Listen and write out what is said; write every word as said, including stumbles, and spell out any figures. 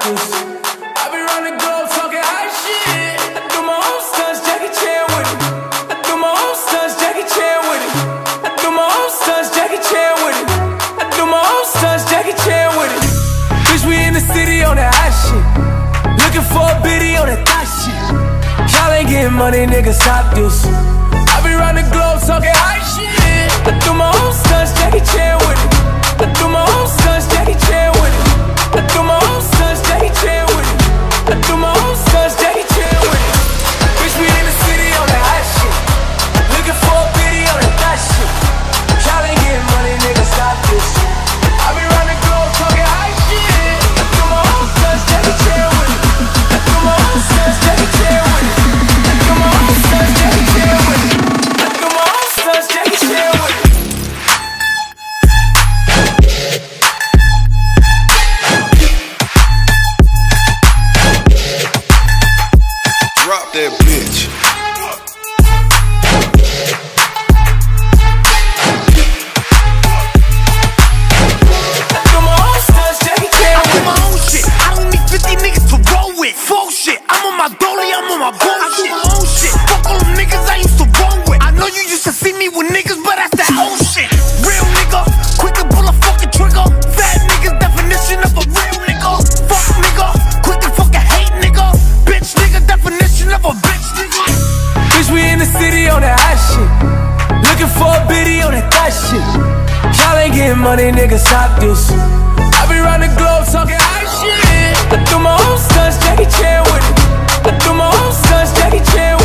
this. I be round the globe talking high shit. I do my own stunts, Jackie Chan with it. I do my own stunts, Jackie Chan with it. I do my own stunts, Jackie Chan with it. I do my own stunts, Jackie Chan with it. Bitch, we in the city on that hot shit. Looking for a biddy on that thot shit. Y'all ain't getting money, nigga, stop this. I be round the globe talking high shit. I do my own stunts, Jackie Chan with it. I do my own stunts, Jackie Chan with it. I do my own stunts, Jackie Chan with it. I do my own stunts, Jackie Chan with it. Bitch, we in the city on that hot shit. Looking for a biddy on that thot shit. Y'all ain't getting money, nigga, stop this. I be round the globe talking high shit. I do my own stunts, Jackie Chan with it. I do my own stunts, Jackie Chan with it. I do my own stunts, Jackie Chan with it. I do my own stunts, Jackie Chan with it. Drop that bitch. I do my own stunts, Jackie Chan I do with my it. own shit. I don't need fifty niggas to roll with. Full shit. I'm on my dolly, I'm on my bullshit. I do my own shit. Fuck all them niggas I used to roll with. I know you used to see me with niggas, but that's that old shit. Real nigga, quick to pull a fucking trigger. Fat niggas, definition of a real nigga. Fuck nigga, quick to fucking hate nigga. Bitch nigga, definition of a bitch nigga. Bitch, we in the city on that hot shit. Looking for a biddy on that thot shit. Y'all ain't getting money, nigga, stop this. I be round the globe talking high shit. I do my own stunts, Jackie Chan with it. I do my own stunts, Jackie Chan